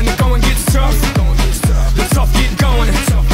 when the going gets tough, the tough get going.